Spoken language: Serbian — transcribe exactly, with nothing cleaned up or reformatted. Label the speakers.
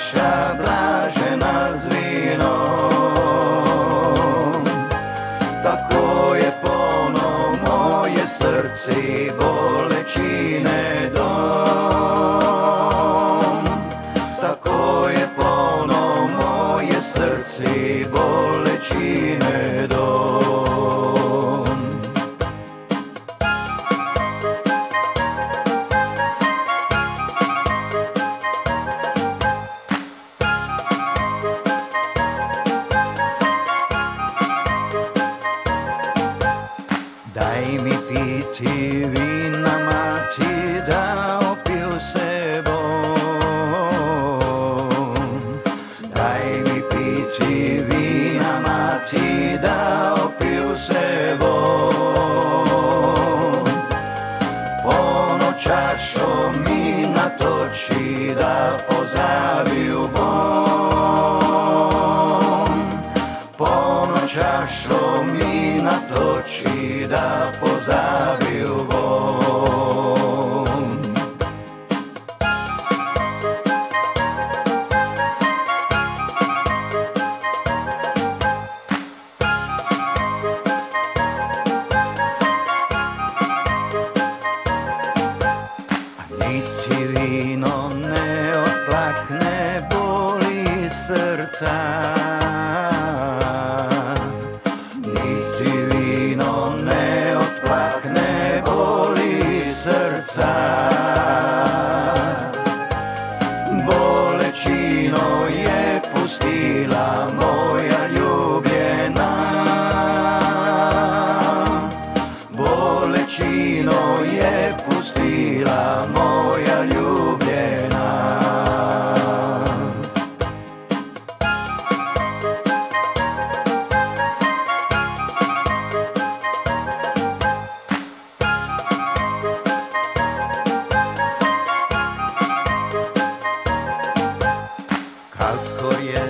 Speaker 1: čaša blažena s vinom, tako je polno moje srce bolečine dom, tako je polno moje srce bolečine dom. Daj mi piti vina, mati, da opiju se bom. Daj mi piti vina, mati, da opiju se bom. Pono čašo mi natoči, da pozaviju bom. Pono čašo mi natoči, da pozaviju bom. Niti vino ne otplakne boli srca, niti vino ne otplakne boli srca. Bolečino je pustila moja ljubljena, bolečino je pustila moja ljubljena. Kako je